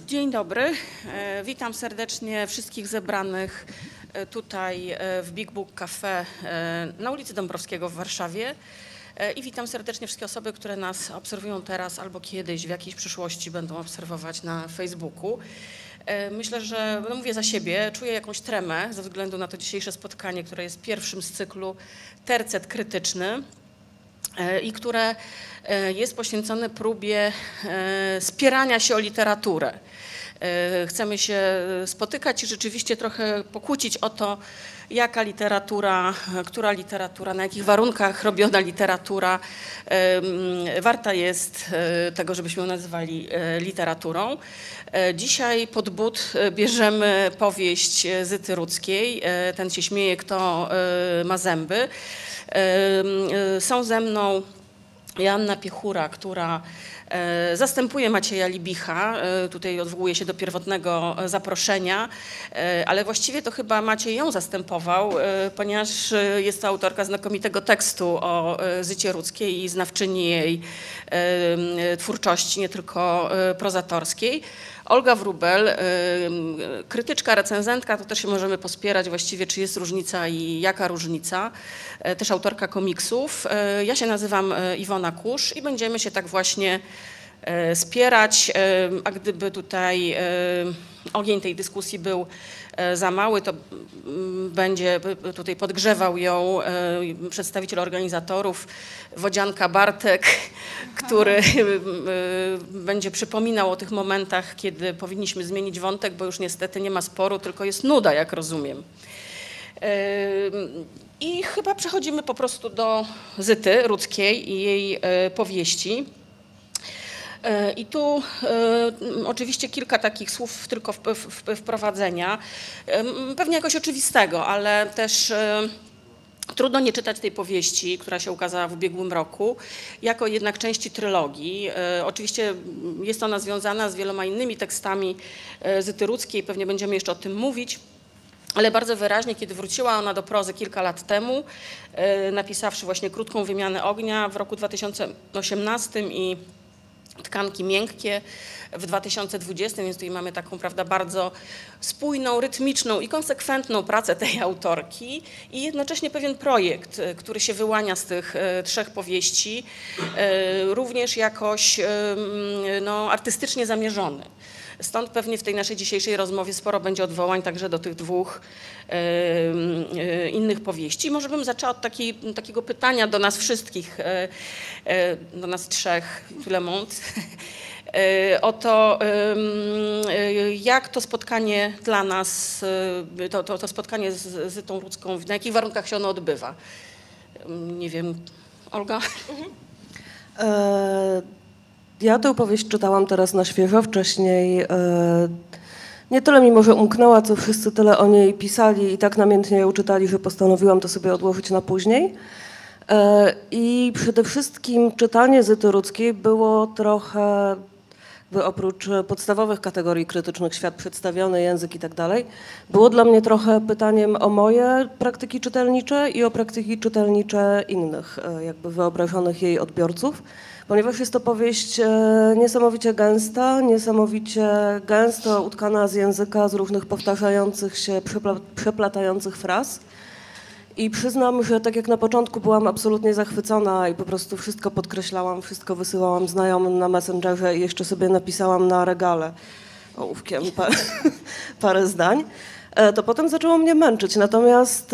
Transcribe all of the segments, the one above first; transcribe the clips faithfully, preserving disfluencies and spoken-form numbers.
Dzień dobry, witam serdecznie wszystkich zebranych tutaj w Big Book Cafe na ulicy Dąbrowskiego w Warszawie i witam serdecznie wszystkie osoby, które nas obserwują teraz albo kiedyś w jakiejś przyszłości będą obserwować na Facebooku. Myślę, że, no mówię za siebie, czuję jakąś tremę ze względu na to dzisiejsze spotkanie, które jest pierwszym z cyklu Tercet Krytyczny i które jest poświęcone próbie spierania się o literaturę. Chcemy się spotykać i rzeczywiście trochę pokłócić o to, jaka literatura, która literatura, na jakich warunkach robiona literatura warta jest tego, żebyśmy ją nazywali literaturą. Dzisiaj pod but bierzemy powieść Zyty Rudzkiej, Ten się śmieje, kto ma zęby. Są ze mną Joanna Piechura, która zastępuje Macieja Libicha, tutaj odwołuje się do pierwotnego zaproszenia, ale właściwie to chyba Maciej ją zastępował, ponieważ jest to autorka znakomitego tekstu o Zycie Rudzkiej i znawczyni jej twórczości, nie tylko prozatorskiej. Olga Wróbel, krytyczka, recenzentka, to też się możemy pospierać właściwie, czy jest różnica i jaka różnica. Też autorka komiksów. Ja się nazywam Iwona Kusz i będziemy się tak właśnie spierać, a gdyby tutaj ogień tej dyskusji był za mały, to będzie tutaj podgrzewał ją przedstawiciel organizatorów, Wodzianka Bartek, który będzie przypominał o tych momentach, kiedy powinniśmy zmienić wątek, bo już niestety nie ma sporu, tylko jest nuda, jak rozumiem. I chyba przechodzimy po prostu do Zyty Rudzkiej i jej powieści. I tu y, oczywiście kilka takich słów tylko w, w, wprowadzenia, y, pewnie jakoś oczywistego, ale też y, trudno nie czytać tej powieści, która się ukazała w ubiegłym roku, jako jednak części trylogii. Y, oczywiście jest ona związana z wieloma innymi tekstami y, Zyty Rudzkiej, pewnie będziemy jeszcze o tym mówić. Ale bardzo wyraźnie, kiedy wróciła ona do prozy kilka lat temu, y, napisawszy właśnie Krótką wymianę ognia w roku dwa tysiące osiemnastym i Tkanki miękkie w dwa tysiące dwudziestym, więc tutaj mamy taką, prawda, bardzo spójną, rytmiczną i konsekwentną pracę tej autorki i jednocześnie pewien projekt, który się wyłania z tych e, trzech powieści, e, również jakoś e, no, artystycznie zamierzony. Stąd pewnie w tej naszej dzisiejszej rozmowie sporo będzie odwołań także do tych dwóch e, e, innych powieści. Może bym zaczęła od takiej, takiego pytania do nas wszystkich, e, e, do nas trzech, tout monde, e, o to, e, jak to spotkanie dla nas, e, to, to, to spotkanie z Zytą Rudzką, na jakich warunkach się ono odbywa. Nie wiem, Olga? Mhm. E Ja tę powieść czytałam teraz na świeżo, wcześniej e, nie tyle mi może umknęła, co wszyscy tyle o niej pisali i tak namiętnie ją czytali, że postanowiłam to sobie odłożyć na później. E, I przede wszystkim czytanie Zyty Rudzkiej było trochę, by oprócz podstawowych kategorii krytycznych, świat przedstawiony, język i tak dalej, było dla mnie trochę pytaniem o moje praktyki czytelnicze i o praktyki czytelnicze innych, e, jakby wyobrażonych jej odbiorców. Ponieważ jest to powieść niesamowicie gęsta, niesamowicie gęsto utkana z języka, z różnych powtarzających się, przeplatających fraz. I przyznam, że tak jak na początku byłam absolutnie zachwycona i po prostu wszystko podkreślałam, wszystko wysyłałam znajomym na Messengerze i jeszcze sobie napisałam na regale ołówkiem parę, parę zdań, to potem zaczęło mnie męczyć. Natomiast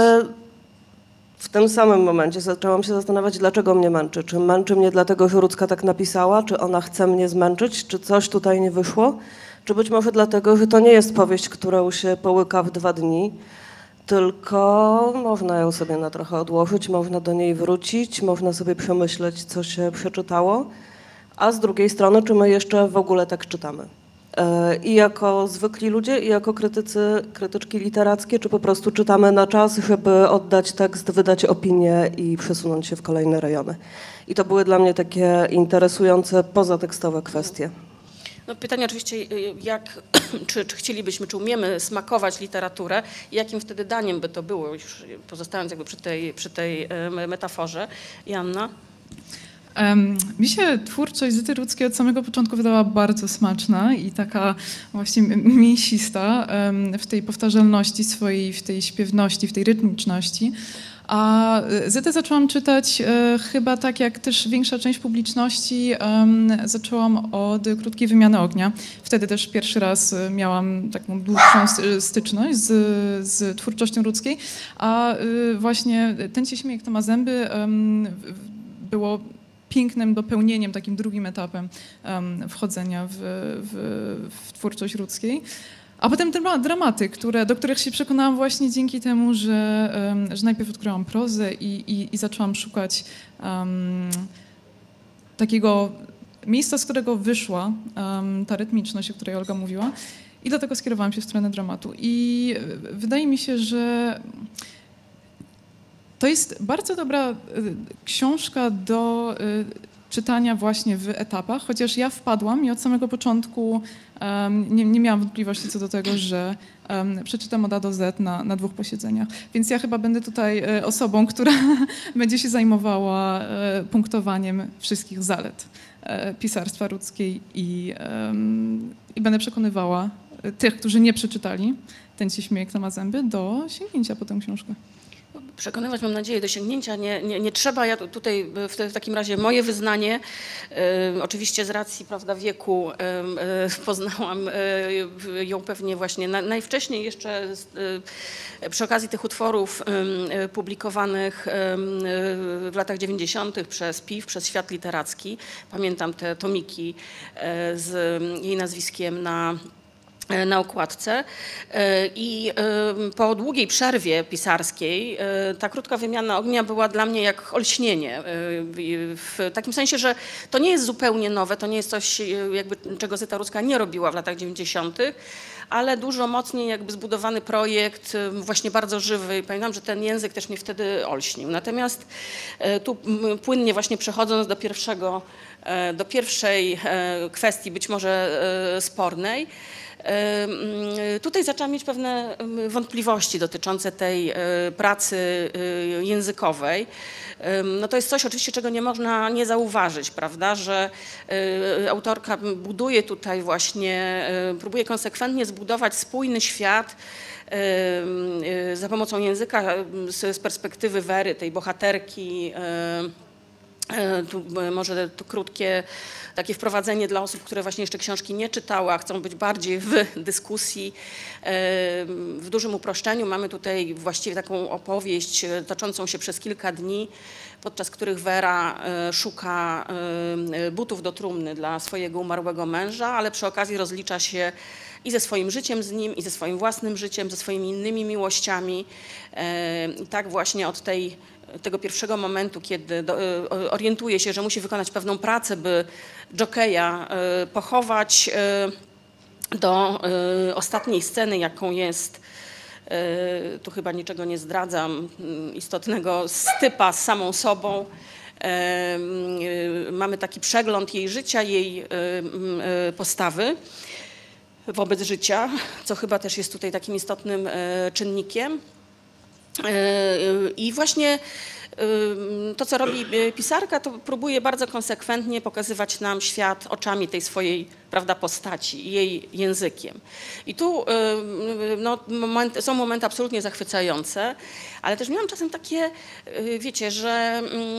w tym samym momencie zaczęłam się zastanawiać, dlaczego mnie męczy. Czy męczy mnie dlatego, że Rudzka tak napisała, czy ona chce mnie zmęczyć, czy coś tutaj nie wyszło, czy być może dlatego, że to nie jest powieść, którą się połyka w dwa dni, tylko można ją sobie na trochę odłożyć, można do niej wrócić, można sobie przemyśleć, co się przeczytało, a z drugiej strony, czy my jeszcze w ogóle tak czytamy. I jako zwykli ludzie, i jako krytycy, krytyczki literackie, czy po prostu czytamy na czas, żeby oddać tekst, wydać opinię i przesunąć się w kolejne rejony. I to były dla mnie takie interesujące, pozatekstowe kwestie. No pytanie oczywiście, jak, czy, czy chcielibyśmy, czy umiemy smakować literaturę i jakim wtedy daniem by to było, już pozostając jakby przy tej, przy tej metaforze. Joanna? Um, mi się twórczość Zyty Rudzkiej od samego początku wydała bardzo smaczna i taka właśnie mięsista um, w tej powtarzalności swojej, w tej śpiewności, w tej rytmiczności. A Zytę zaczęłam czytać e, chyba tak jak też większa część publiczności. Um, zaczęłam od Krótkiej wymiany ognia. Wtedy też pierwszy raz miałam taką dłuższą styczność z, z twórczością Rudzkiej. A y, właśnie Ten ci śmiech, to ma zęby um, było pięknym dopełnieniem, takim drugim etapem um, wchodzenia w, w, w twórczość Rudzkiej. A potem te dramaty, które, do których się przekonałam właśnie dzięki temu, że, um, że najpierw odkryłam prozę i, i, i zaczęłam szukać um, takiego miejsca, z którego wyszła um, ta rytmiczność, o której Olga mówiła. I dlatego skierowałam się w stronę dramatu. I wydaje mi się, że to jest bardzo dobra y, książka do y, czytania właśnie w etapach, chociaż ja wpadłam i od samego początku um, nie, nie miałam wątpliwości co do tego, że um, przeczytam od A do Z na, na dwóch posiedzeniach. Więc ja chyba będę tutaj y, osobą, która będzie się zajmowała y, punktowaniem wszystkich zalet y, pisarstwa Rudzkiej i, um, i będę przekonywała tych, którzy nie przeczytali Ten ci śmiech, to ma zęby, do sięgnięcia po tę książkę. Przekonywać, mam nadzieję, do sięgnięcia nie, nie, nie trzeba. Ja tutaj w, te, w takim razie moje wyznanie, y, oczywiście z racji, prawda, wieku, y, y, poznałam y, ją pewnie właśnie na, najwcześniej jeszcze y, przy okazji tych utworów y, y, publikowanych y, y, w latach dziewięćdziesiątych przez P I W, przez Świat Literacki. Pamiętam te tomiki y, z jej nazwiskiem na na okładce i po długiej przerwie pisarskiej ta Krótka wymiana ognia była dla mnie jak olśnienie, w takim sensie, że to nie jest zupełnie nowe, to nie jest coś, jakby, czego Zyta Rudzka nie robiła w latach dziewięćdziesiątych, ale dużo mocniej jakby zbudowany projekt, właśnie bardzo żywy. Pamiętam, że ten język też mnie wtedy olśnił. Natomiast tu płynnie właśnie przechodząc do pierwszego, do pierwszej kwestii, być może spornej, tutaj zaczęłam mieć pewne wątpliwości dotyczące tej pracy językowej. No to jest coś oczywiście, czego nie można nie zauważyć, prawda, że autorka buduje tutaj właśnie, próbuje konsekwentnie zbudować spójny świat za pomocą języka z perspektywy Wery, tej bohaterki. Tu może to krótkie takie wprowadzenie dla osób, które właśnie jeszcze książki nie czytały, a chcą być bardziej w dyskusji. W dużym uproszczeniu mamy tutaj właściwie taką opowieść toczącą się przez kilka dni, podczas których Wera szuka butów do trumny dla swojego umarłego męża, ale przy okazji rozlicza się i ze swoim życiem z nim, i ze swoim własnym życiem, ze swoimi innymi miłościami. I tak właśnie od tej tego pierwszego momentu, kiedy do, orientuje się, że musi wykonać pewną pracę, by jokeja pochować, do ostatniej sceny, jaką jest, tu chyba niczego nie zdradzam, istotnego stypa z samą sobą. Mamy taki przegląd jej życia, jej postawy wobec życia, co chyba też jest tutaj takim istotnym czynnikiem. I właśnie to, co robi pisarka, to próbuje bardzo konsekwentnie pokazywać nam świat oczami tej swojej, prawda, postaci, jej językiem. I tu no, moment, są momenty absolutnie zachwycające, ale też miałam czasem takie, wiecie, że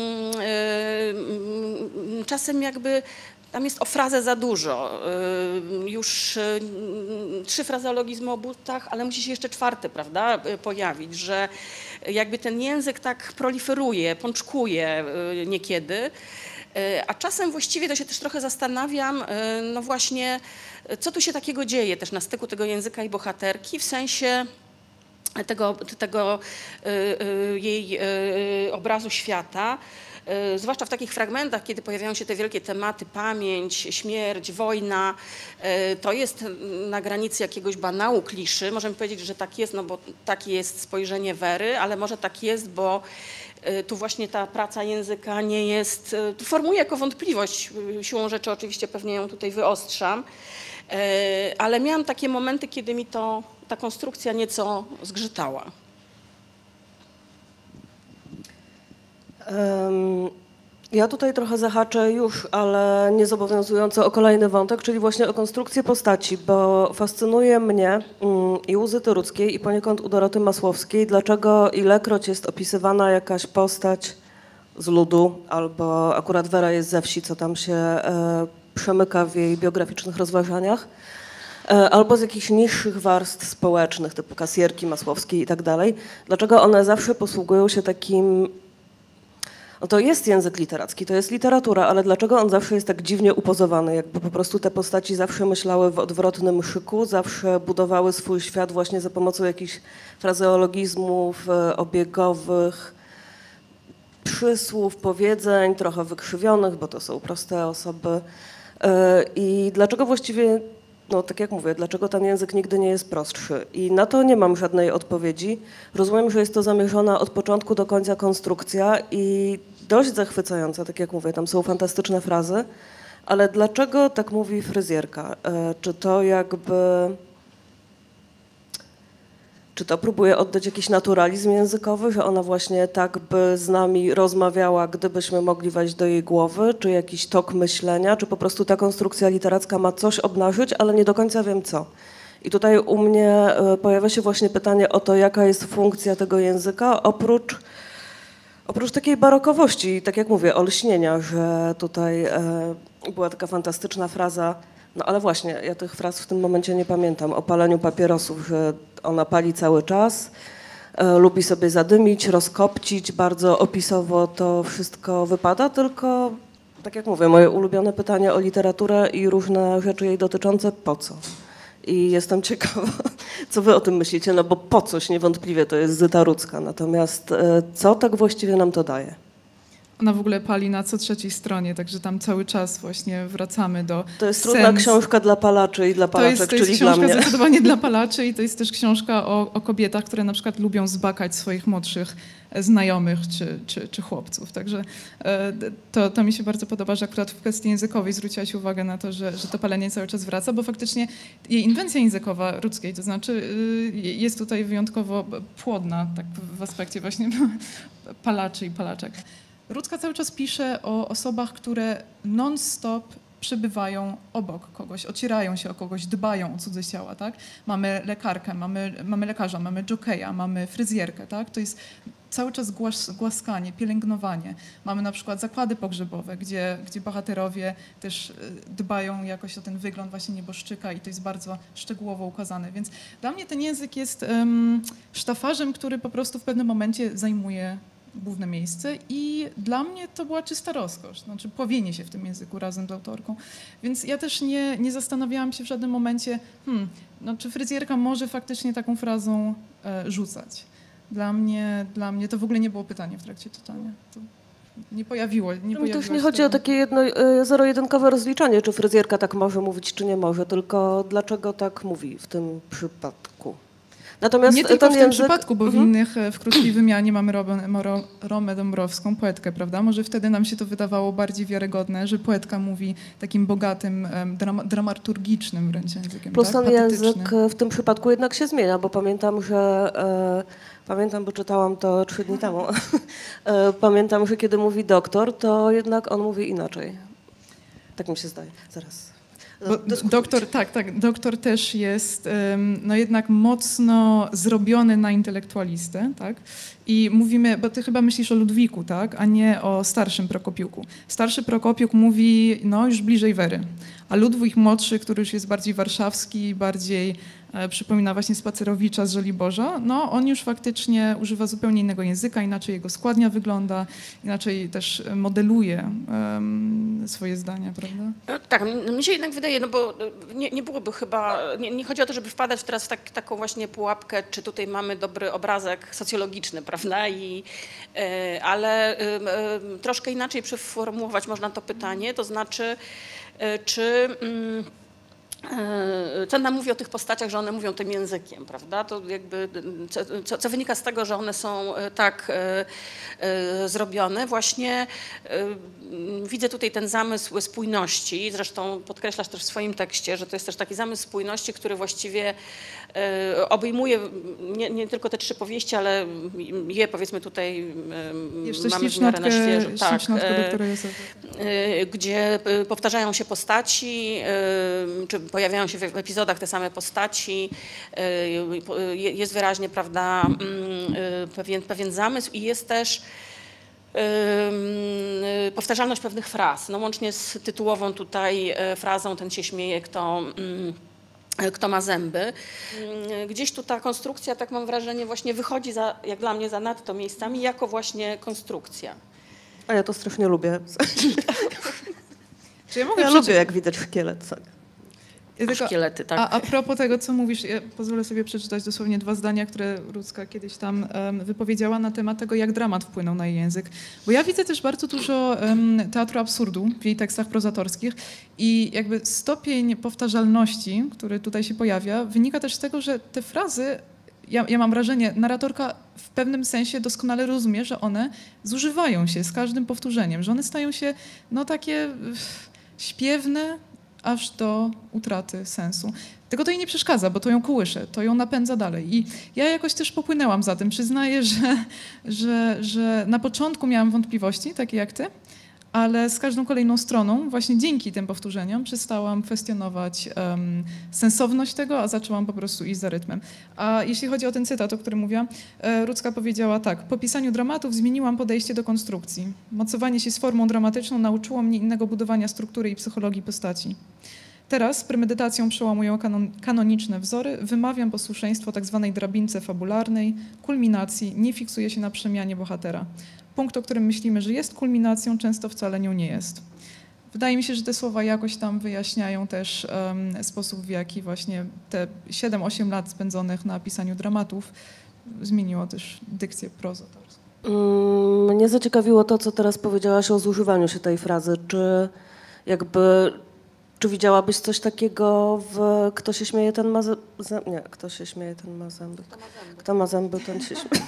czasem jakby tam jest o frazę za dużo. Już trzy frazeologizmy o butach, ale musi się jeszcze czwarty, prawda, pojawić, że jakby ten język tak proliferuje, pączkuje niekiedy. A czasem właściwie to się też trochę zastanawiam, no właśnie, co tu się takiego dzieje też na styku tego języka i bohaterki, w sensie tego, tego jej obrazu świata. Zwłaszcza w takich fragmentach, kiedy pojawiają się te wielkie tematy, pamięć, śmierć, wojna, to jest na granicy jakiegoś banału, kliszy. Możemy powiedzieć, że tak jest, no bo takie jest spojrzenie Wery, ale może tak jest, bo tu właśnie ta praca języka nie jest, formuję jako wątpliwość, siłą rzeczy oczywiście pewnie ją tutaj wyostrzam, ale miałam takie momenty, kiedy mi to, ta konstrukcja nieco zgrzytała. Um, Ja tutaj trochę zahaczę już, ale niezobowiązująco o kolejny wątek, czyli właśnie o konstrukcję postaci, bo fascynuje mnie mm, i u Zyty Rudzkiej, i poniekąd u Doroty Masłowskiej, dlaczego ilekroć jest opisywana jakaś postać z ludu, albo akurat Wera jest ze wsi, co tam się e, przemyka w jej biograficznych rozważaniach, e, albo z jakichś niższych warstw społecznych, typu kasjerki Masłowskiej i tak dalej, dlaczego one zawsze posługują się takim... No to jest język literacki, to jest literatura, ale dlaczego on zawsze jest tak dziwnie upozowany? Jakby po prostu te postaci zawsze myślały w odwrotnym szyku, zawsze budowały swój świat właśnie za pomocą jakichś frazeologizmów e, obiegowych, przysłów, powiedzeń, trochę wykrzywionych, bo to są proste osoby. E, I dlaczego właściwie, no tak jak mówię, dlaczego ten język nigdy nie jest prostszy? I na to nie mam żadnej odpowiedzi. Rozumiem, że jest to zamierzona od początku do końca konstrukcja i dość zachwycająca, tak jak mówię, tam są fantastyczne frazy, ale dlaczego tak mówi fryzjerka? E, Czy to jakby... Czy to próbuje oddać jakiś naturalizm językowy, że ona właśnie tak by z nami rozmawiała, gdybyśmy mogli wejść do jej głowy, czy jakiś tok myślenia, czy po prostu ta konstrukcja literacka ma coś obnażyć, ale nie do końca wiem co. I tutaj u mnie e, pojawia się właśnie pytanie o to, jaka jest funkcja tego języka, oprócz, oprócz takiej barokowości, tak jak mówię, olśnienia, że tutaj e, była taka fantastyczna fraza. No ale właśnie, ja tych fraz w tym momencie nie pamiętam. O paleniu papierosów, że ona pali cały czas, e, lubi sobie zadymić, rozkopcić, bardzo opisowo to wszystko wypada, tylko tak jak mówię, moje ulubione pytanie o literaturę i różne rzeczy jej dotyczące, po co? I jestem ciekawa, co wy o tym myślicie, no bo po coś niewątpliwie to jest Zyta Rudzka, natomiast e, co tak właściwie nam to daje? Ona w ogóle pali na co trzeciej stronie, także tam cały czas właśnie wracamy do To jest trudna sens. książka dla palaczy i dla To palaczek, jest, to jest czyli dla książka mnie. zdecydowanie dla palaczy i to jest też książka o, o kobietach, które na przykład lubią zbakać swoich młodszych znajomych czy, czy, czy chłopców. Także e, to, to mi się bardzo podoba, że akurat w kwestii językowej zwróciłaś uwagę na to, że, że to palenie cały czas wraca, bo faktycznie jej inwencja językowa Rudzkiej, to znaczy y, jest tutaj wyjątkowo płodna tak w aspekcie właśnie palaczy i palaczek. Rudzka cały czas pisze o osobach, które non-stop przebywają obok kogoś, ocierają się o kogoś, dbają o cudze ciała, tak? Mamy lekarkę, mamy, mamy lekarza, mamy jokeja, mamy fryzjerkę, tak? To jest cały czas głas, głaskanie, pielęgnowanie. Mamy na przykład zakłady pogrzebowe, gdzie, gdzie bohaterowie też dbają jakoś o ten wygląd właśnie nieboszczyka i to jest bardzo szczegółowo ukazane. Więc dla mnie ten język jest um, sztafarzem, który po prostu w pewnym momencie zajmuje główne miejsce i dla mnie to była czysta rozkosz, znaczy pławienie się w tym języku razem z autorką. Więc ja też nie, nie zastanawiałam się w żadnym momencie, hmm, no, czy fryzjerka może faktycznie taką frazą e, rzucać. Dla mnie, dla mnie to w ogóle nie było pytanie w trakcie czytania. To nie pojawiło, nie To pojawiło już się nie chodzi to. o takie jedno, e, zero-jedynkowe rozliczanie, czy fryzjerka tak może mówić, czy nie może, tylko dlaczego tak mówi w tym przypadku. Natomiast Nie tylko ten w tym język... przypadku, bo w Mhm. innych, e, w krótkiej wymianie mamy Romę, Moro- Romę Dąbrowską, poetkę, prawda? Może wtedy nam się to wydawało bardziej wiarygodne, że poetka mówi takim bogatym, em, drama, dramaturgicznym wręcz językiem, Plus tak? ten język Patetycznym. w tym przypadku jednak się zmienia, bo pamiętam, że e, pamiętam, bo czytałam to trzy dni temu. e, pamiętam, że kiedy mówi doktor, to jednak on mówi inaczej. Tak mi się zdaje. Zaraz. Bo doktor, tak, tak, doktor też jest um, no jednak mocno zrobiony na intelektualistę, tak? I mówimy, bo ty chyba myślisz o Ludwiku, tak? A nie o starszym Prokopiuku. Starszy Prokopiuk mówi, no już bliżej Wery, a Ludwik młodszy, który już jest bardziej warszawski, bardziej e, przypomina właśnie Spacerowicza z Żoliborza, no on już faktycznie używa zupełnie innego języka, inaczej jego składnia wygląda, inaczej też modeluje um, swoje zdania, prawda? No, tak, mi się jednak wydaje, no bo nie, nie byłoby chyba, nie, nie chodzi o to, żeby wpadać teraz w tak, taką właśnie pułapkę, czy tutaj mamy dobry obrazek socjologiczny, prawda, I, y, ale y, y, troszkę inaczej przeformułować można to pytanie, to znaczy, y, czy... Y, Cenna mówi o tych postaciach, że one mówią tym językiem, prawda? To jakby, co, co wynika z tego, że one są tak e, e, zrobione. Właśnie e, widzę tutaj ten zamysł spójności, zresztą podkreślasz też w swoim tekście, że to jest też taki zamysł spójności, który właściwie e, obejmuje nie, nie tylko te trzy powieści, ale je powiedzmy tutaj e, Jeszcze mamy w miarę na ślicznotkę, świeżo. Tak, ślicznotkę e, doktora Józefa. e, gdzie e, powtarzają się postaci, e, czy pojawiają się w epizodach te same postaci. E, po- je- jest wyraźnie, prawda, mm, e, pewien, pewien zamysł i jest też Ym, powtarzalność pewnych fraz, no łącznie z tytułową tutaj e, frazą ten się śmieje, kto, mm, e, kto ma zęby. Ym, Gdzieś tu ta konstrukcja, tak mam wrażenie, właśnie wychodzi za, jak dla mnie zanadto miejscami jako właśnie konstrukcja. A ja to strasznie lubię. Czy ja mogę Ja przeczytać? lubię, jak widać szkielet. Tak. Ja tylko- Szkielety, tak. A, a propos tego, co mówisz, ja pozwolę sobie przeczytać dosłownie dwa zdania, które Rudzka kiedyś tam em, wypowiedziała na temat tego, jak dramat wpłynął na jej język. Bo ja widzę też bardzo dużo em, teatru absurdu w jej tekstach prozatorskich i jakby stopień powtarzalności, który tutaj się pojawia, wynika też z tego, że te frazy, ja, ja mam wrażenie, narratorka w pewnym sensie doskonale rozumie, że one zużywają się z każdym powtórzeniem, że one stają się no takie uff, śpiewne, aż do utraty sensu. Tego to jej nie przeszkadza, bo to ją kołysze, to ją napędza dalej. I ja jakoś też popłynęłam za tym. Przyznaję, że, że, że na początku miałam wątpliwości, takie jak ty, ale z każdą kolejną stroną, właśnie dzięki tym powtórzeniom, przestałam kwestionować um, sensowność tego, a zaczęłam po prostu iść za rytmem. A jeśli chodzi o ten cytat, o którym mówiłam, e, Rudzka powiedziała tak: po pisaniu dramatów zmieniłam podejście do konstrukcji. Mocowanie się z formą dramatyczną nauczyło mnie innego budowania struktury i psychologii postaci. Teraz z premedytacją przełamują kanon, kanoniczne wzory, wymawiam posłuszeństwo tzw. drabince fabularnej, kulminacji, nie fiksuję się na przemianie bohatera. Punkt, o którym myślimy, że jest kulminacją, często wcale nią nie jest. Wydaje mi się, że te słowa jakoś tam wyjaśniają też um, sposób, w jaki właśnie te siedem osiem lat spędzonych na pisaniu dramatów zmieniło też dykcję prozatorską. Mm, Mnie zaciekawiło to, co teraz powiedziałaś o zużywaniu się tej frazy. Czy jakby, czy widziałabyś coś takiego w Kto się śmieje, ten ma zęby? Nie, kto się śmieje, ten ma zęby. Kto ma zęby, ten się śmieje.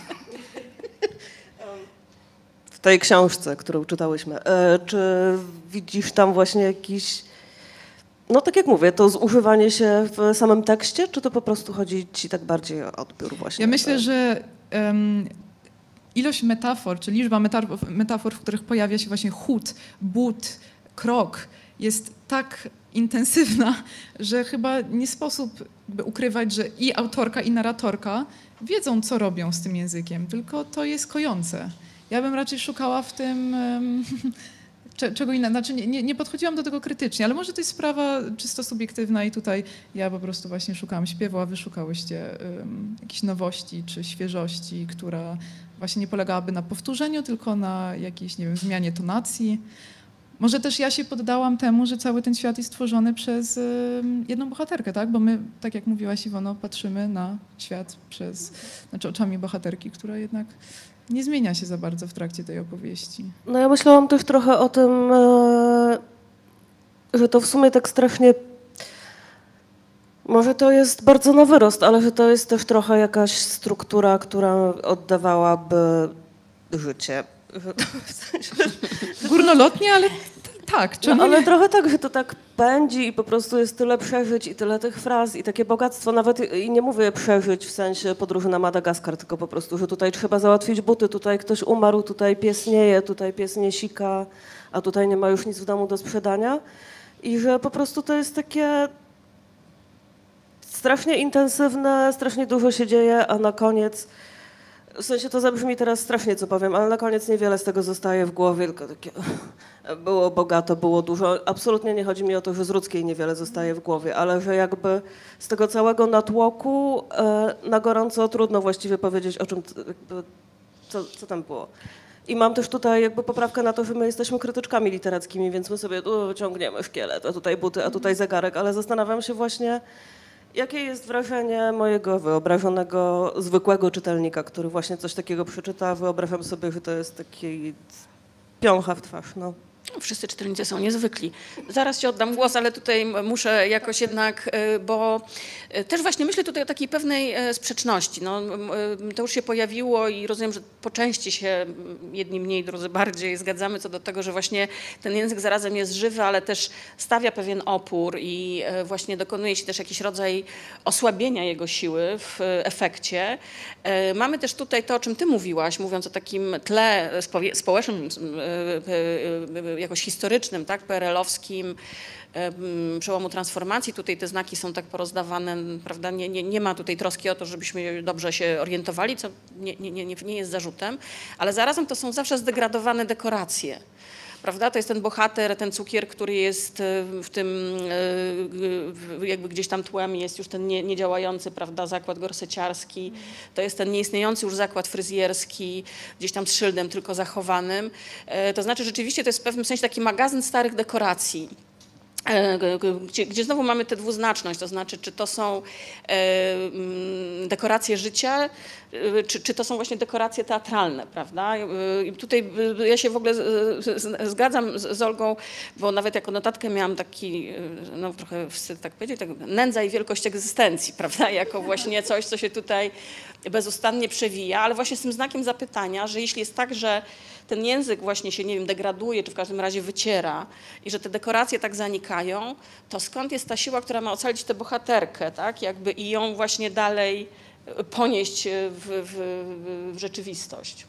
W tej książce, którą czytałyśmy. E, Czy widzisz tam właśnie jakiś, no tak jak mówię, to zużywanie się w samym tekście, czy to po prostu chodzi ci tak bardziej o odbiór właśnie? Ja myślę, że um, ilość metafor, czy liczba metafor, metafor, w których pojawia się właśnie chód, but, krok, jest tak intensywna, że chyba nie sposób by ukrywać, że i autorka, i narratorka wiedzą, co robią z tym językiem, tylko to jest kojące. Ja bym raczej szukała w tym um, cze- czego innego. Znaczy nie, nie, nie podchodziłam do tego krytycznie, ale może to jest sprawa czysto subiektywna i tutaj ja po prostu właśnie szukałam śpiewu, a wy szukałyście um, jakichś nowości czy świeżości, która właśnie nie polegałaby na powtórzeniu, tylko na jakiejś, nie wiem, zmianie tonacji. Może też ja się poddałam temu, że cały ten świat jest stworzony przez um, jedną bohaterkę, tak? Bo my, tak jak mówiłaś Iwono, patrzymy na świat przez, znaczy oczami bohaterki, która jednak nie zmienia się za bardzo w trakcie tej opowieści. No ja myślałam też trochę o tym, e, że to w sumie tak strasznie, może to jest bardzo na wyrost, ale że to jest też trochę jakaś struktura, która oddawałaby życie. Że to w sensie, Górnolotnie, ale t- tak. Czemu no, ale nie? trochę tak, że to tak pędzi i po prostu jest tyle przeżyć i tyle tych fraz i takie bogactwo, nawet i nie mówię przeżyć w sensie podróży na Madagaskar, tylko po prostu, że tutaj trzeba załatwić buty, tutaj ktoś umarł, tutaj pies nie je, tutaj pies nie sika, a tutaj nie ma już nic w domu do sprzedania i że po prostu to jest takie strasznie intensywne, strasznie dużo się dzieje, a na koniec, w sensie to zabrzmi teraz strasznie, co powiem, ale na koniec niewiele z tego zostaje w głowie, tylko takie było bogato, było dużo. Absolutnie nie chodzi mi o to, że z Rudzkiej niewiele zostaje w głowie, ale że jakby z tego całego natłoku e, na gorąco trudno właściwie powiedzieć, o czym, t- jakby, co, co tam było. I mam też tutaj jakby poprawkę na to, że my jesteśmy krytyczkami literackimi, więc my sobie tu ciągniemy szkielet, a tutaj buty, a tutaj zegarek, ale zastanawiam się właśnie, jakie jest wrażenie mojego wyobrażonego, zwykłego czytelnika, który właśnie coś takiego przeczyta. Wyobrażam sobie, że to jest taki piącha w twarz. No. Wszyscy czytelnicy są niezwykli. Zaraz ci oddam głos, ale tutaj muszę jakoś jednak, bo też właśnie myślę tutaj o takiej pewnej sprzeczności. No, to już się pojawiło i rozumiem, że po części się jedni mniej, drudzy bardziej zgadzamy co do tego, że właśnie ten język zarazem jest żywy, ale też stawia pewien opór i właśnie dokonuje się też jakiś rodzaj osłabienia jego siły w efekcie. Mamy też tutaj to, o czym ty mówiłaś, mówiąc o takim tle społecznym, jakoś historycznym, tak, P R L-owskim, przełomu transformacji. Tutaj te znaki są tak porozdawane, prawda? Nie, nie, nie ma tutaj troski o to, żebyśmy dobrze się orientowali, co nie, nie, nie, nie jest zarzutem, ale zarazem to są zawsze zdegradowane dekoracje. Prawda? To jest ten bohater, ten cukier, który jest w tym, jakby gdzieś tam tłem jest już ten nie, niedziałający, prawda, zakład gorseciarski, to jest ten nieistniejący już zakład fryzjerski, gdzieś tam z szyldem tylko zachowanym. To znaczy rzeczywiście to jest w pewnym sensie taki magazyn starych dekoracji. Gdzie, gdzie znowu mamy tę dwuznaczność, to znaczy czy to są e, dekoracje życia, czy, czy to są właśnie dekoracje teatralne, prawda? I tutaj ja się w ogóle z, z, zgadzam z, z Olgą, bo nawet jako notatkę miałam taki, no trochę wstyd tak powiedzieć, tak, nędza i wielkość egzystencji, prawda? Jako właśnie coś, co się tutaj bezustannie przewija, ale właśnie z tym znakiem zapytania, że jeśli jest tak, że ten język właśnie się, nie wiem, degraduje, czy w każdym razie wyciera i że te dekoracje tak zanikają, to skąd jest ta siła, która ma ocalić tę bohaterkę, tak? Jakby i ją właśnie dalej ponieść w, w, w rzeczywistość.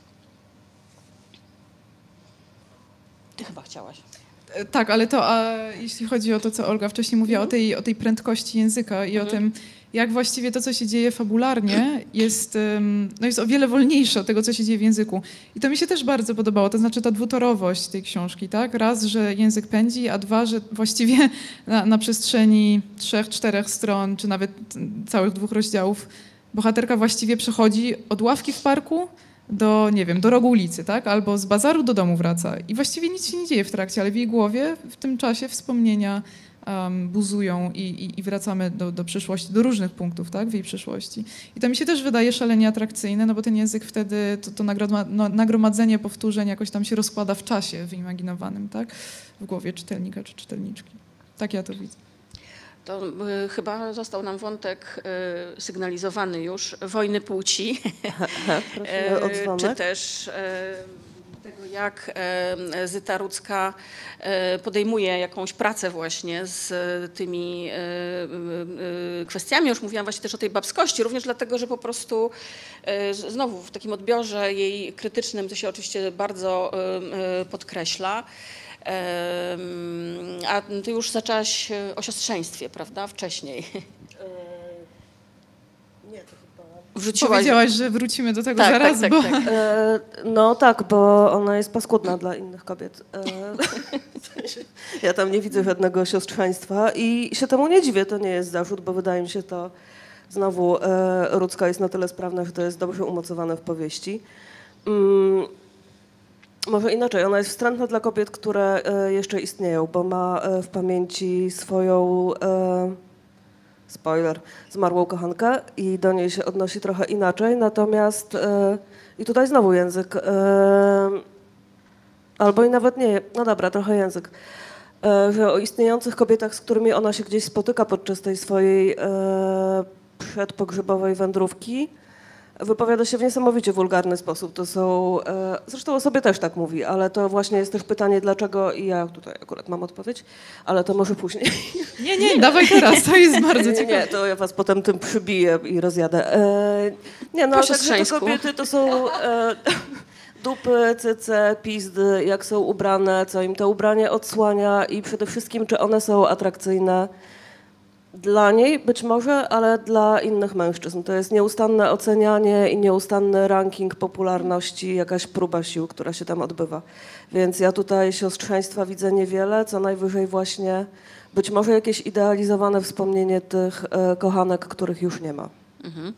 Ty chyba chciałaś. Tak, ale to a, jeśli chodzi o to, co Olga wcześniej mówiła, mhm. o, tej, o tej prędkości języka i mhm. o tym, jak właściwie to, co się dzieje fabularnie, jest, no jest o wiele wolniejsze od tego, co się dzieje w języku. I to mi się też bardzo podobało, to znaczy ta dwutorowość tej książki, tak? Raz, że język pędzi, a dwa, że właściwie na, na przestrzeni trzech, czterech stron, czy nawet całych dwóch rozdziałów, bohaterka właściwie przechodzi od ławki w parku do, nie wiem, do rogu ulicy, tak? Albo z bazaru do domu wraca. I właściwie nic się nie dzieje w trakcie, ale w jej głowie w tym czasie wspomnienia Um, buzują i, i, i wracamy do, do przyszłości, do różnych punktów, tak, w jej przyszłości. I to mi się też wydaje szalenie atrakcyjne, no bo ten język wtedy, to, to no, nagromadzenie powtórzeń jakoś tam się rozkłada w czasie wyimaginowanym, tak, w głowie czytelnika czy czytelniczki. Tak ja to widzę. To y, chyba został nam wątek y, sygnalizowany już, wojny płci, Prosimy o dzwonek. Czy też y, tego, jak e, Zyta Rudzka e, podejmuje jakąś pracę właśnie z tymi e, e, kwestiami. Już mówiłam właśnie też o tej babskości, również dlatego, że po prostu e, znowu w takim odbiorze jej krytycznym to się oczywiście bardzo e, podkreśla. E, a ty już zaczęłaś o siostrzeństwie, prawda? Wcześniej. Wrzuciłaś... Powiedziałaś, że wrócimy do tego tak, zaraz, tak, bo... tak, tak. E, no tak, bo ona jest paskudna dla innych kobiet. E, ja tam nie widzę żadnego siostrzeństwa i się temu nie dziwię, to nie jest zarzut, bo wydaje mi się to znowu e, Rudzka jest na tyle sprawna, że to jest dobrze umocowane w powieści. Mm, może inaczej, ona jest wstrętna dla kobiet, które e, jeszcze istnieją, bo ma e, w pamięci swoją... E, spoiler, zmarłą kochankę i do niej się odnosi trochę inaczej, natomiast e, i tutaj znowu język, e, albo i nawet nie, no dobra, trochę język, e, że o istniejących kobietach, z którymi ona się gdzieś spotyka podczas tej swojej e, przedpogrzebowej wędrówki, wypowiada się w niesamowicie wulgarny sposób. To są, e, zresztą o sobie też tak mówi, ale to właśnie jest też pytanie dlaczego i ja tutaj akurat mam odpowiedź, ale to może później. Nie, nie, dawaj teraz, to jest bardzo ciekawe. Nie, to ja was potem tym przybiję i rozjadę. E, nie, no także te kobiety to są e, dupy, cyce, pizdy, jak są ubrane, co im to ubranie odsłania i przede wszystkim czy one są atrakcyjne dla niej być może, ale dla innych mężczyzn. To jest nieustanne ocenianie i nieustanny ranking popularności, jakaś próba sił, która się tam odbywa. Więc ja tutaj siostrzeństwa widzę niewiele, co najwyżej właśnie być może jakieś idealizowane wspomnienie tych e, kochanek, których już nie ma. Mhm.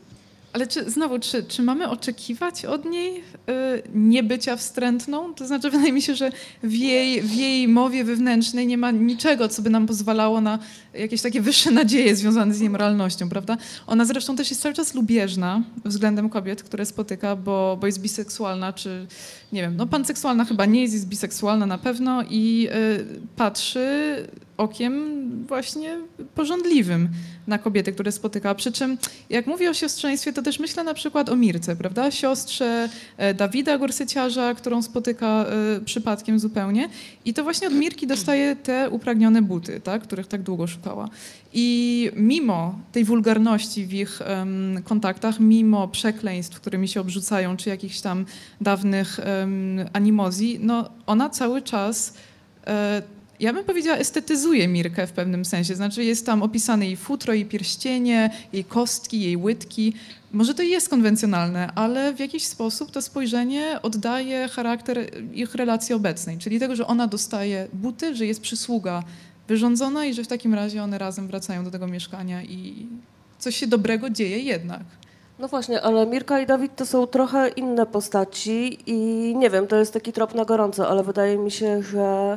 Ale czy, znowu, czy, czy mamy oczekiwać od niej y, niebycia wstrętną? To znaczy, wydaje mi się, że w jej, w jej mowie wewnętrznej nie ma niczego, co by nam pozwalało na jakieś takie wyższe nadzieje związane z jej moralnością, prawda? Ona zresztą też jest cały czas lubieżna względem kobiet, które spotyka, bo, bo jest biseksualna, czy nie wiem, no panseksualna chyba nie jest, jest biseksualna na pewno i y, patrzy okiem właśnie pożądliwym na kobiety, które spotyka. Przy czym, jak mówię o siostrzeństwie, to też myślę na przykład o Mirce, prawda? Siostrze e, Dawida Gorsyciarza, którą spotyka e, przypadkiem zupełnie. I to właśnie od Mirki dostaje te upragnione buty, tak? Których tak długo szukała. I mimo tej wulgarności w ich em, kontaktach, mimo przekleństw, którymi się obrzucają, czy jakichś tam dawnych em, animozji, no ona cały czas e, ja bym powiedziała, estetyzuje Mirkę w pewnym sensie. Znaczy jest tam opisane jej futro, jej pierścienie, jej kostki, jej łydki. Może to jest konwencjonalne, ale w jakiś sposób to spojrzenie oddaje charakter ich relacji obecnej. Czyli tego, że ona dostaje buty, że jest przysługa wyrządzona i że w takim razie one razem wracają do tego mieszkania i coś się dobrego dzieje jednak. No właśnie, ale Mirka i Dawid to są trochę inne postaci i nie wiem, to jest taki trop na gorąco, ale wydaje mi się, że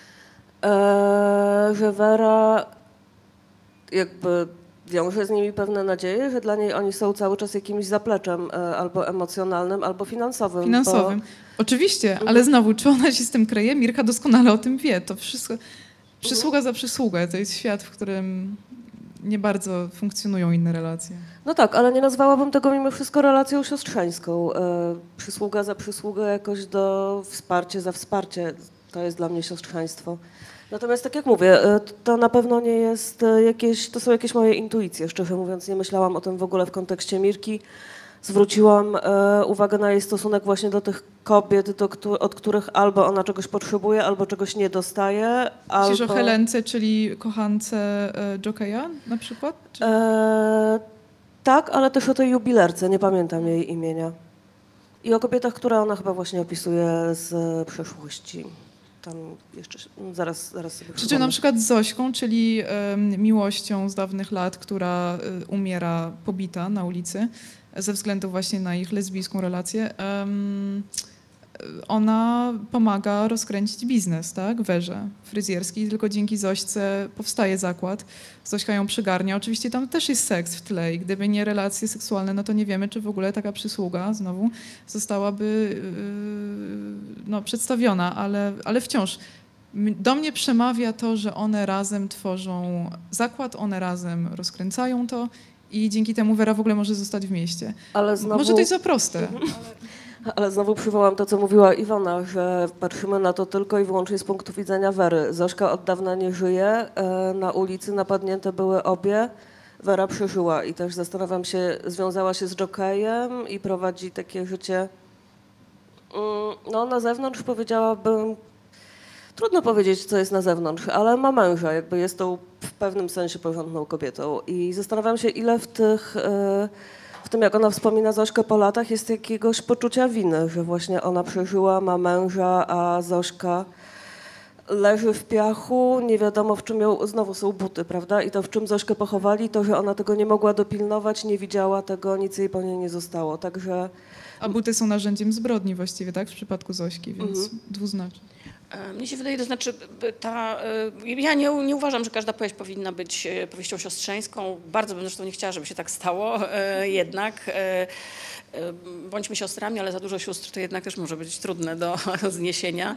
Eee, że Wera jakby wiąże z nimi pewne nadzieje, że dla niej oni są cały czas jakimś zapleczem e, albo emocjonalnym, albo finansowym. Finansowym. Bo... Oczywiście, ale znowu, czy ona się z tym kryje? Mirka doskonale o tym wie. To wszystko, przysługa za przysługę. To jest świat, w którym nie bardzo funkcjonują inne relacje. No tak, ale nie nazwałabym tego mimo wszystko relacją siostrzeńską. E, przysługa za przysługę jakoś do wsparcie za wsparcie. To jest dla mnie siostrzeństwo. Natomiast tak jak mówię, to na pewno nie jest jakieś, to są jakieś moje intuicje, szczerze mówiąc, nie myślałam o tym w ogóle w kontekście Mirki. Zwróciłam e, uwagę na jej stosunek właśnie do tych kobiet, do, od których albo ona czegoś potrzebuje, albo czegoś nie dostaje, Myślisz albo... o Helence, czyli kochance e, Jokeja na przykład? Czy... E, tak, ale też o tej jubilerce, nie pamiętam jej imienia. I o kobietach, które ona chyba właśnie opisuje z przeszłości. Tam jeszcze zaraz, zaraz sobie Czy, czy na przykład z Zośką, czyli um, miłością z dawnych lat, która um, umiera pobita na ulicy ze względu właśnie na ich lesbijską relację. Um, ona pomaga rozkręcić biznes, tak, Werze fryzjerski, tylko dzięki Zośce powstaje zakład. Zośka ją przygarnia. Oczywiście tam też jest seks w tle i gdyby nie relacje seksualne, no to nie wiemy, czy w ogóle taka przysługa znowu zostałaby yy, no, przedstawiona, ale, ale wciąż do mnie przemawia to, że one razem tworzą zakład, one razem rozkręcają to i dzięki temu Wera w ogóle może zostać w mieście. Ale znowu... Może to jest za proste. Mhm. Ale... Ale znowu przywołam to, co mówiła Iwona, że patrzymy na to tylko i wyłącznie z punktu widzenia Wery. Zośka od dawna nie żyje, na ulicy napadnięte były obie, Wera przeżyła i też zastanawiam się, związała się z jokejem i prowadzi takie życie, no na zewnątrz powiedziałabym, trudno powiedzieć, co jest na zewnątrz, ale ma męża, jakby jest tą w pewnym sensie porządną kobietą i zastanawiam się, ile w tych... W tym, jak ona wspomina Zośkę po latach, jest jakiegoś poczucia winy, że właśnie ona przeżyła, ma męża, a Zośka leży w piachu, nie wiadomo w czym ją, znowu są buty, prawda? I to w czym Zośkę pochowali, to że ona tego nie mogła dopilnować, nie widziała tego, nic jej po niej nie zostało, także... A buty są narzędziem zbrodni właściwie, tak? W przypadku Zośki, więc mhm. dwuznacznie. Mnie się wydaje, to znaczy, ta, ja nie, nie uważam, że każda powieść powinna być powieścią siostrzeńską. Bardzo bym zresztą nie chciała, żeby się tak stało jednak. Bądźmy siostrami, ale za dużo sióstr to jednak też może być trudne do zniesienia.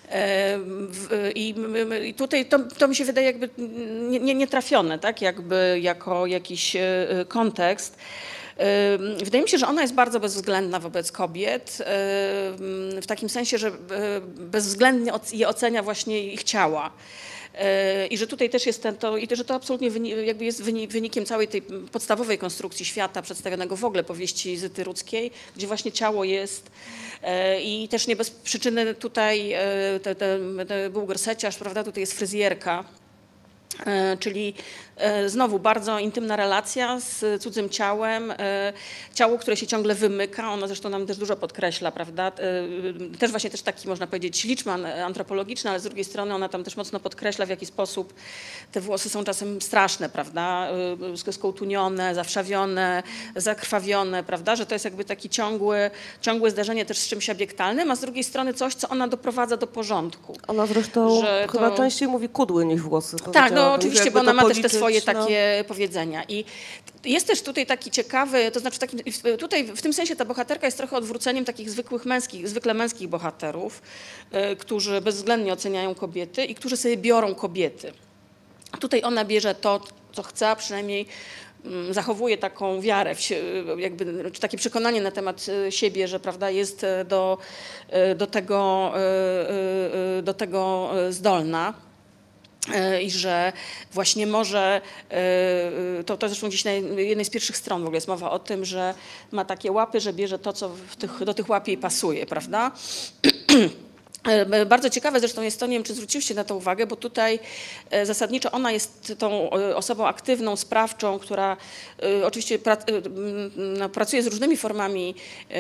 I, i tutaj to, to mi się wydaje jakby nietrafione, nie, tak? Jakby jako jakiś kontekst. Wydaje mi się, że ona jest bardzo bezwzględna wobec kobiet, w takim sensie, że bezwzględnie je ocenia właśnie ich ciała. I że tutaj też jest ten, to, i że to absolutnie jakby jest wynikiem całej tej podstawowej konstrukcji świata przedstawionego w ogóle powieści Zyty Rudzkiej, gdzie właśnie ciało jest i też nie bez przyczyny tutaj te, te, te był Gorseciarz, prawda, tutaj jest fryzjerka. Czyli znowu bardzo intymna relacja z cudzym ciałem, ciało, które się ciągle wymyka, ono zresztą nam też dużo podkreśla, prawda, też właśnie też taki można powiedzieć liczman antropologiczny, ale z drugiej strony ona tam też mocno podkreśla, w jaki sposób te włosy są czasem straszne, prawda, skołtunione, zawszawione, zakrwawione, prawda, że to jest jakby taki ciągły, ciągłe zdarzenie też z czymś obiektalnym, a z drugiej strony coś, co ona doprowadza do porządku. Ona zresztą Że chyba to... częściej mówi kudły niż włosy. Tak, no oczywiście, bo ona ma policzyć, też te swoje no. takie powiedzenia. I jest też tutaj taki ciekawy, to znaczy taki, tutaj w tym sensie ta bohaterka jest trochę odwróceniem takich zwykłych męskich, zwykle męskich bohaterów, y, którzy bezwzględnie oceniają kobiety i którzy sobie biorą kobiety. Tutaj ona bierze to, co chce, a przynajmniej mm, zachowuje taką wiarę, w, jakby, czy takie przekonanie na temat siebie, że prawda, jest do, do, tego, do tego zdolna. I że właśnie może, to, to zresztą gdzieś na jednej z pierwszych stron w ogóle jest mowa o tym, że ma takie łapy, że bierze to, co w tych, do tych łap jej pasuje, prawda? Bardzo ciekawe zresztą jest to, nie wiem, czy zwróciłyście na to uwagę, bo tutaj zasadniczo ona jest tą osobą aktywną, sprawczą, która oczywiście pracuje z różnymi formami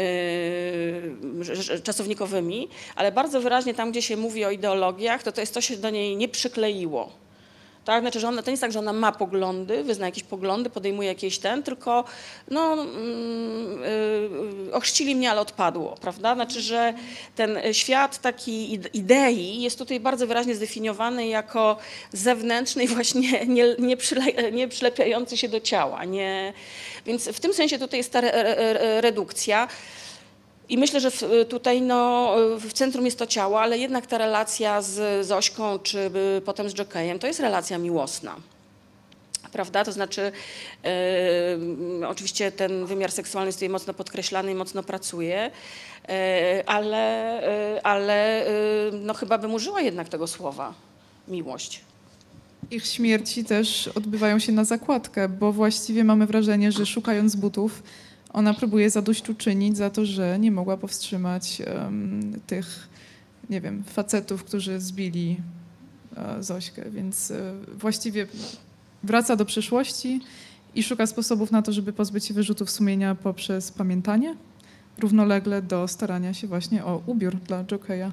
czasownikowymi, ale bardzo wyraźnie tam, gdzie się mówi o ideologiach, to to jest to, się do niej nie przykleiło. Tak? Znaczy, że ona, to nie jest tak, że ona ma poglądy, wyzna jakieś poglądy, podejmuje jakieś ten, tylko no, yy, ochrzcili mnie, ale odpadło, prawda? Znaczy, że ten świat taki idei jest tutaj bardzo wyraźnie zdefiniowany jako zewnętrzny i właśnie nie, nie, przyle, nie przylepiający się do ciała. Nie, więc w tym sensie tutaj jest ta re, re, redukcja. I myślę, że tutaj no, w centrum jest to ciało, ale jednak ta relacja z Zośką czy potem z Jokejem to jest relacja miłosna. Prawda? To znaczy e, oczywiście ten wymiar seksualny jest tutaj mocno podkreślany i mocno pracuje, e, ale, e, ale e, no, chyba bym użyła jednak tego słowa miłość. Ich śmierci też odbywają się na zakładkę, bo właściwie mamy wrażenie, że szukając butów ona próbuje zadośćuczynić za to, że nie mogła powstrzymać um, tych, nie wiem, facetów, którzy zbili uh, Zośkę, więc uh, właściwie wraca do przeszłości i szuka sposobów na to, żeby pozbyć się wyrzutów sumienia poprzez pamiętanie, równolegle do starania się właśnie o ubiór dla Jokeja.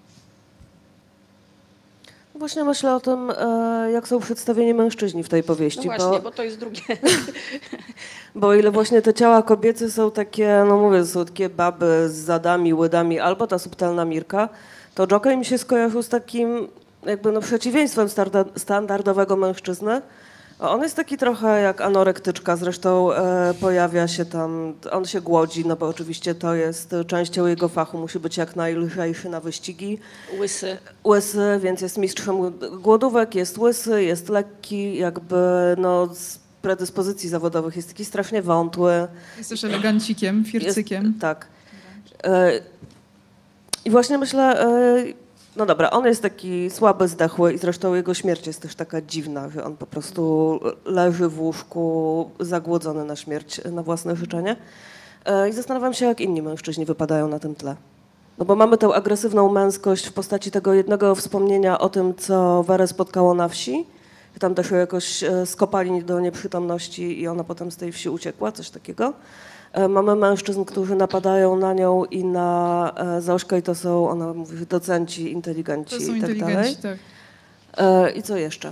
Właśnie myślę o tym, jak są przedstawieni mężczyźni w tej powieści. No właśnie, bo, bo to jest drugie. Bo o ile właśnie te ciała kobiece są takie, no mówię, są takie baby z zadami, łydami, albo ta subtelna Mirka, to Jokej mi się skojarzył z takim jakby no przeciwieństwem standardowego mężczyzny. On jest taki trochę jak anorektyczka, zresztą e, pojawia się tam, on się głodzi, no bo oczywiście to jest częścią jego fachu, musi być jak najlżejszy na wyścigi. Łysy. Łysy, więc jest mistrzem głodówek, jest łysy, jest lekki, jakby no z predyspozycji zawodowych jest taki strasznie wątły. Jest też elegancikiem, fircykiem. Jest, tak. E, I właśnie myślę... E, No dobra, on jest taki słaby, zdechły i zresztą jego śmierć jest też taka dziwna, że on po prostu leży w łóżku zagłodzony na śmierć, na własne życzenie. I zastanawiam się, jak inni mężczyźni wypadają na tym tle. No bo mamy tę agresywną męskość w postaci tego jednego wspomnienia o tym, co Werę spotkało na wsi. Tam też ją jakoś skopali do nieprzytomności i ona potem z tej wsi uciekła, coś takiego. Mamy mężczyzn, którzy napadają na nią i na Zośkę i to są, ona mówi, docenci, inteligenci To są i tak inteligenci, dalej. tak. I co jeszcze?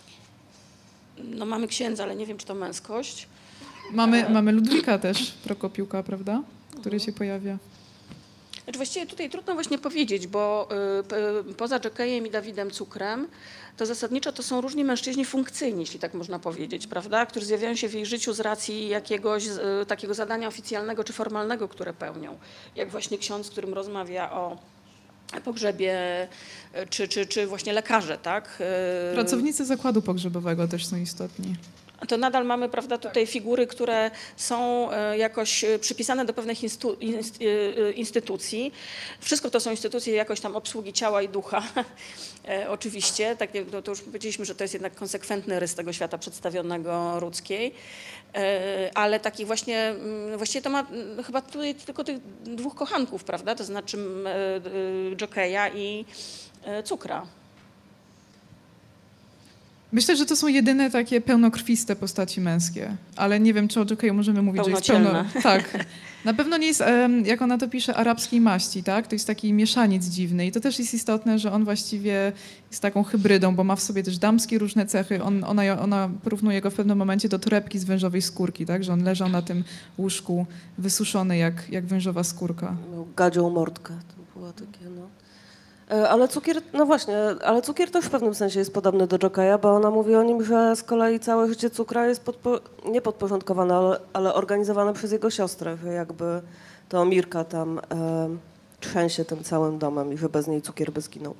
No mamy księdza, ale nie wiem, czy to męskość. Mamy, mamy Ludwika też, Prokopiuka, prawda? Który mhm. się pojawia. Znaczy właściwie tutaj trudno właśnie powiedzieć, bo y, y, poza Jokejem i Dawidem Cukrem, to zasadniczo to są różni mężczyźni funkcyjni, jeśli tak można powiedzieć, prawda? Którzy zjawiają się w jej życiu z racji jakiegoś y, takiego zadania oficjalnego czy formalnego, które pełnią. Jak właśnie ksiądz, z którym rozmawia o pogrzebie, czy, czy, czy właśnie lekarze, tak? Y, Pracownicy zakładu pogrzebowego też są istotni. To nadal mamy, prawda, tutaj figury, które są jakoś przypisane do pewnych instu, instytucji. Wszystko to są instytucje jakoś tam obsługi ciała i ducha. E, oczywiście, tak, to, to już powiedzieliśmy, że to jest jednak konsekwentny rys tego świata przedstawionego Rudzkiej. E, ale takich właśnie, właściwie to ma chyba tutaj tylko tych dwóch kochanków, prawda, to znaczy e, Jokeja i e, Cukra. Myślę, że to są jedyne takie pełnokrwiste postaci męskie, ale nie wiem, czy o Jokeju możemy mówić, że jest pełno... Pełnocielne. Tak. Na pewno nie jest, em, jak ona to pisze, arabskiej maści, tak? To jest taki mieszaniec dziwny i to też jest istotne, że on właściwie jest taką hybrydą, bo ma w sobie też damskie różne cechy. On, ona, ona porównuje go w pewnym momencie do torebki z wężowej skórki, tak? Że on leżał na tym łóżku wysuszony jak, jak wężowa skórka. Miał gadzią mordkę, to było takie, no. E, Ale cukier, no właśnie, ale cukier też w pewnym sensie jest podobny do Jokeja, bo ona mówi o nim, że z kolei całe życie cukra jest podpo, nie podporządkowane, ale, ale organizowane przez jego siostrę, że jakby to Mirka tam e, trzęsie tym całym domem i że bez niej cukier by zginął.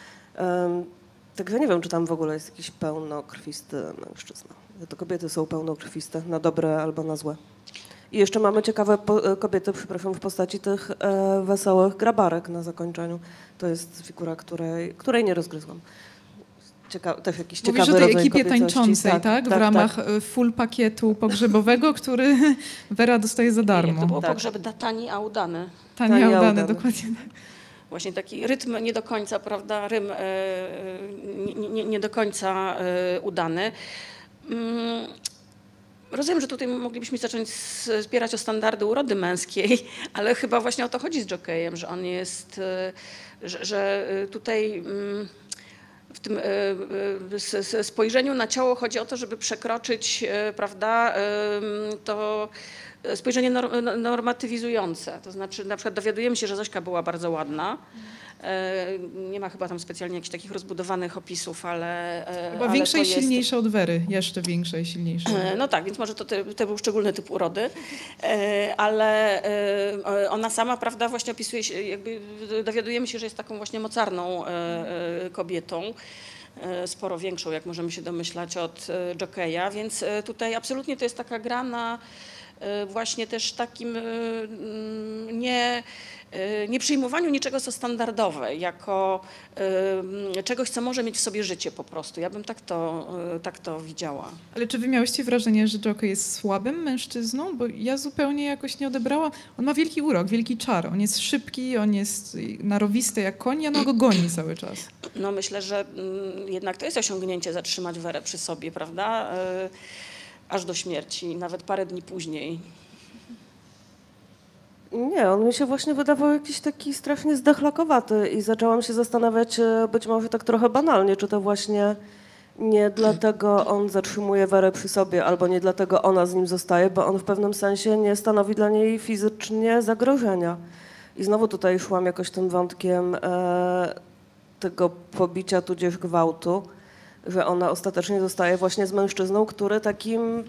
E, także nie wiem, czy tam w ogóle jest jakiś pełnokrwisty mężczyzna. Że to kobiety są pełnokrwiste, na dobre albo na złe. I jeszcze mamy ciekawe po, kobiety, przepraszam, w postaci tych e, wesołych grabarek na zakończeniu. To jest figura, której, której nie rozgryzłam. Cieka, też jakiś Mówisz ciekawy o tej rodzaj ekipie kobiecości. tańczącej, tak? tak? W tak, ramach tak. e, full pakietu pogrzebowego, który Wera dostaje za Jak to darmo. było Tak. pogrzeb Datani Audany. Tanie Tanie Audany, Audany. dokładnie tak. Właśnie taki rytm nie do końca, prawda, rym e, nie, nie, nie do końca e, udany. Mm, Rozumiem, że tutaj moglibyśmy zacząć s- zbierać o standardy urody męskiej, ale chyba właśnie o to chodzi z Jokejem, że on jest, e, że, że e, tutaj mm, w tym e, e, s- s- spojrzeniu na ciało chodzi o to, żeby przekroczyć, e, prawda, em, to spojrzenie nor- normatywizujące. To znaczy na przykład dowiadujemy się, że Zośka była bardzo ładna. E, Nie ma chyba tam specjalnie jakichś takich rozbudowanych opisów, ale... e, Chyba ale większe to i jest- silniejsze od Wery, jeszcze większe i silniejsze. E, No tak, więc może to, te- to był szczególny typ urody, E, ale e, ona sama, prawda, właśnie opisuje się, jakby dowiadujemy się, że jest taką właśnie mocarną e, e, kobietą, e, sporo większą, jak możemy się domyślać, od e, Jokeja, więc e, tutaj absolutnie to jest taka gra na e, właśnie też takim e, mm, nie, e, nie przyjmowaniu niczego, co standardowe, jako e, czegoś, co może mieć w sobie życie po prostu. Ja bym tak to, e, tak to widziała. Ale czy wy miałyście wrażenie, że Jokej jest słabym mężczyzną? Bo ja zupełnie jakoś nie odebrałam. On ma wielki urok, wielki czar. On jest szybki, on jest narowisty jak koń, a ona go goni cały czas. No myślę, że mm, jednak to jest osiągnięcie zatrzymać Werę przy sobie, prawda? E, aż do śmierci, nawet parę dni później. Nie, on mi się właśnie wydawał jakiś taki strasznie zdechlakowaty i zaczęłam się zastanawiać, e, być może tak trochę banalnie, czy to właśnie nie dlatego on zatrzymuje Werę przy sobie, albo nie dlatego ona z nim zostaje, bo on w pewnym sensie nie stanowi dla niej fizycznie zagrożenia. I znowu tutaj szłam jakoś tym wątkiem e, tego pobicia tudzież gwałtu, że ona ostatecznie zostaje właśnie z mężczyzną, który takim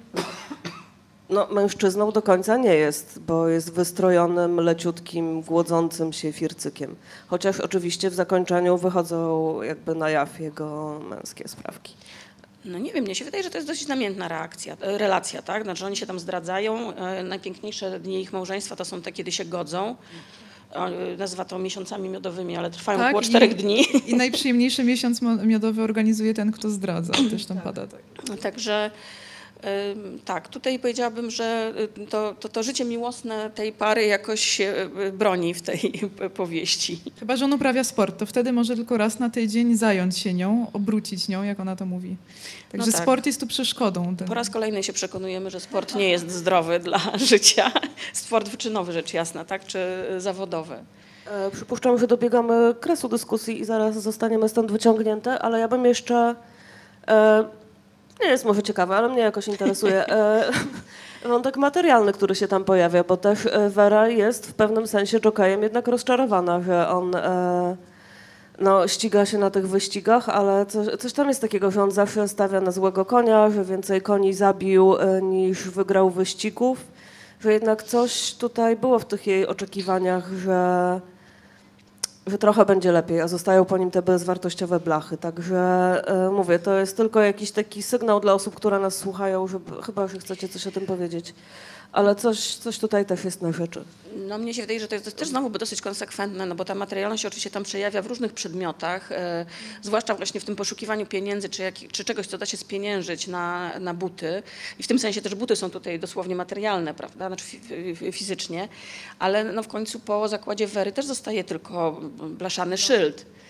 no, mężczyzną do końca nie jest, bo jest wystrojonym, leciutkim, głodzącym się fircykiem. Chociaż oczywiście w zakończeniu wychodzą jakby na jaw jego męskie sprawki. No nie wiem, mnie się wydaje, że to jest dosyć namiętna reakcja, e, relacja, tak? Znaczy oni się tam zdradzają. E, najpiękniejsze dni ich małżeństwa to są te, kiedy się godzą. E, nazywa to miesiącami miodowymi, ale trwają Tak, około i- czterech dni. I najprzyjemniejszy miesiąc mo- miodowy organizuje ten, kto zdradza. Też tam pada tak. Także ym, tak, tutaj powiedziałabym, że y, to, to, to życie miłosne tej pary jakoś się y, broni w tej p- powieści. Chyba, że on uprawia sport, to wtedy może tylko raz na tydzień zająć się nią, obrócić nią, jak ona to mówi. Także No tak. sport jest tu przeszkodą. Ten... Po raz kolejny się przekonujemy, że sport nie jest zdrowy dla życia. Sport wyczynowy, rzecz jasna, tak, czy zawodowy. E, Przypuszczam, że dobiegamy kresu dyskusji i zaraz zostaniemy stąd wyciągnięte, ale ja bym jeszcze, e, nie jest może ciekawe, ale mnie jakoś interesuje, e, wątek materialny, który się tam pojawia, bo też e, Wera jest w pewnym sensie Jokejem jednak rozczarowana, że on e, no, ściga się na tych wyścigach, ale coś, coś tam jest takiego, że on zawsze stawia na złego konia, że więcej koni zabił e, niż wygrał wyścigów, że jednak coś tutaj było w tych jej oczekiwaniach, że że trochę będzie lepiej, a zostają po nim te bezwartościowe blachy. Także e, mówię, to jest tylko jakiś taki sygnał dla osób, które nas słuchają, że chyba, że chcecie coś o tym powiedzieć. Ale coś, coś tutaj też jest na rzeczy. No mnie się wydaje, że to jest też znowu dosyć konsekwentne, no bo ta materialność oczywiście tam przejawia w różnych przedmiotach, e, zwłaszcza właśnie w tym poszukiwaniu pieniędzy, czy, jak, czy czegoś, co da się spieniężyć na, na buty. I w tym sensie też buty są tutaj dosłownie materialne, prawda, znaczy fi, fi, fizycznie, ale no w końcu po zakładzie Wery też zostaje tylko blaszany szyld.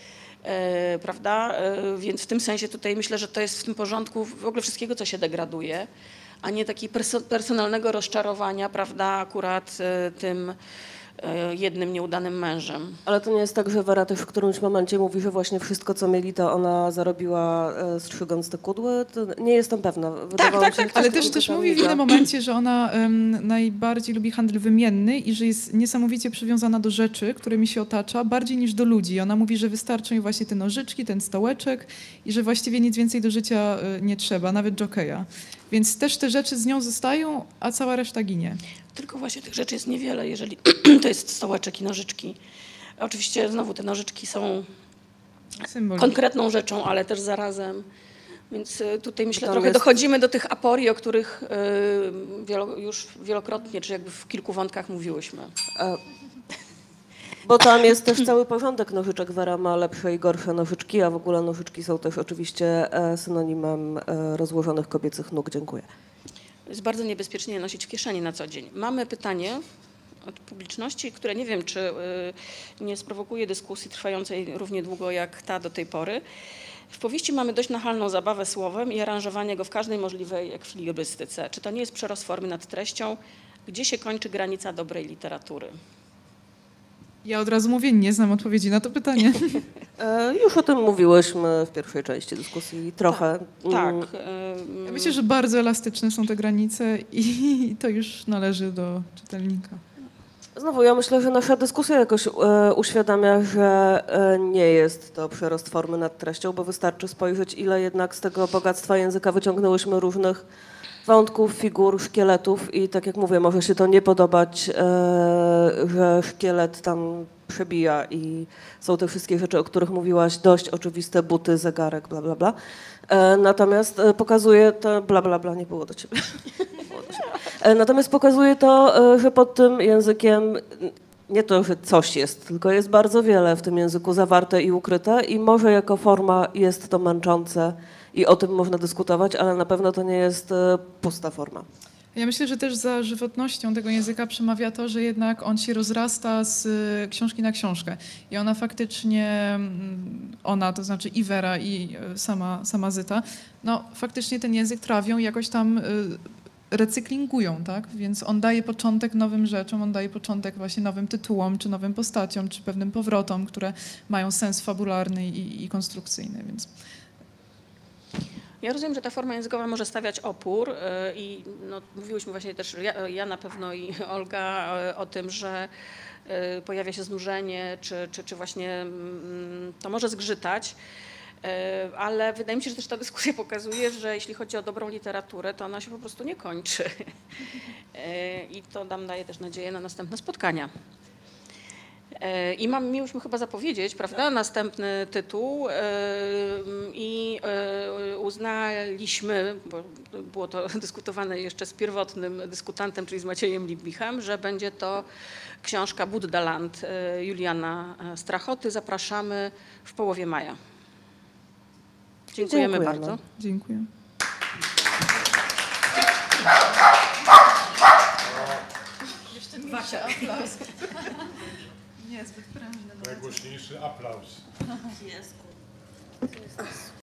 e, prawda? E, więc w tym sensie tutaj myślę, że to jest w tym porządku w ogóle wszystkiego, co się degraduje, a nie takiego perso- personalnego rozczarowania, prawda, akurat e, tym e, jednym nieudanym mężem. Ale to nie jest tak, że Wera też w którymś momencie mówi, że właśnie wszystko, co mieli, to ona zarobiła e, strzygąc te kudły? To nie jestem pewna. Wydawało tak, mi się, tak, że Ale coś też, też tam mówi w jest. innym momencie, że ona em, najbardziej lubi handel wymienny i że jest niesamowicie przywiązana do rzeczy, którymi się otacza, bardziej niż do ludzi. Ona mówi, że wystarczą jej właśnie te nożyczki, ten stołeczek i że właściwie nic więcej do życia y, nie trzeba, nawet jokeja. Więc też te rzeczy z nią zostają, a cała reszta ginie. Tylko właśnie tych rzeczy jest niewiele, jeżeli to jest stołeczek i nożyczki. Oczywiście znowu te nożyczki są Symbol. konkretną rzeczą, ale też zarazem. Więc y, tutaj myślę, Tam trochę jest- dochodzimy do tych aporii, o których y, wielo, już wielokrotnie, czy jakby w kilku wątkach mówiłyśmy. E, Bo tam jest też cały porządek nożyczek. Wera ma lepsze i gorsze nożyczki, a w ogóle nożyczki są też oczywiście e, synonimem e, rozłożonych kobiecych nóg. Dziękuję. Jest bardzo niebezpiecznie je nosić w kieszeni na co dzień. Mamy pytanie od publiczności, które nie wiem, czy y, nie sprowokuje dyskusji trwającej równie długo jak ta do tej pory. W powieści mamy dość nachalną zabawę słowem i aranżowanie go w każdej możliwej ekwilibrystyce. Czy to nie jest przerost formy nad treścią? Gdzie się kończy granica dobrej literatury? Ja od razu mówię, nie znam odpowiedzi na to pytanie. E, Już o tym mówiłyśmy w pierwszej części dyskusji trochę. Tak. Mm, y, Ja myślę, że bardzo elastyczne są te granice i to już należy do czytelnika. Znowu, ja myślę, że nasza dyskusja jakoś e, uświadamia, że e, nie jest to przerost formy nad treścią, bo wystarczy spojrzeć, ile jednak z tego bogactwa języka wyciągnęłyśmy różnych wątków, figur, szkieletów i tak jak mówię, może się to nie podobać, e, że szkielet tam przebija i są te wszystkie rzeczy, o których mówiłaś, dość oczywiste, buty, zegarek, bla, bla, bla. E, natomiast e, pokazuje to, bla, bla, bla, nie było do ciebie. Było do ciebie. E, natomiast pokazuje to, e, że pod tym językiem nie to, że coś jest, tylko jest bardzo wiele w tym języku zawarte i ukryte i może jako forma jest to męczące i o tym można dyskutować, ale na pewno to nie jest e, pusta forma. Ja myślę, że też za żywotnością tego języka przemawia to, że jednak on się rozrasta z y, książki na książkę. I ona faktycznie, mm, ona, to znaczy i Wera, i y, sama, sama Zyta, no faktycznie ten język trawią i jakoś tam y, recyklingują, tak? Więc on daje początek nowym rzeczom, on daje początek właśnie nowym tytułom, czy nowym postaciom, czy pewnym powrotom, które mają sens fabularny i, i konstrukcyjny, więc... Ja rozumiem, że ta forma językowa może stawiać opór y, i no, mówiłyśmy właśnie też, ja, ja na pewno i Olga, y, o tym, że y, pojawia się znużenie, czy, czy, czy właśnie mm, to może zgrzytać, y, ale wydaje mi się, że też ta dyskusja pokazuje, że jeśli chodzi o dobrą literaturę, to ona się po prostu nie kończy. Y, I to nam daje też nadzieję na następne spotkania. I mam, mieliśmy chyba zapowiedzieć, prawda, następny tytuł i uznaliśmy, bo było to dyskutowane jeszcze z pierwotnym dyskutantem, czyli z Maciejem Libichem, że będzie to książka Buddaland Juliana Strachoty. Zapraszamy w połowie maja. Dziękujemy, Dziękujemy. bardzo. Dziękuję. Wasia. Niezbyt prężny. Najgłośniejszy aplauz.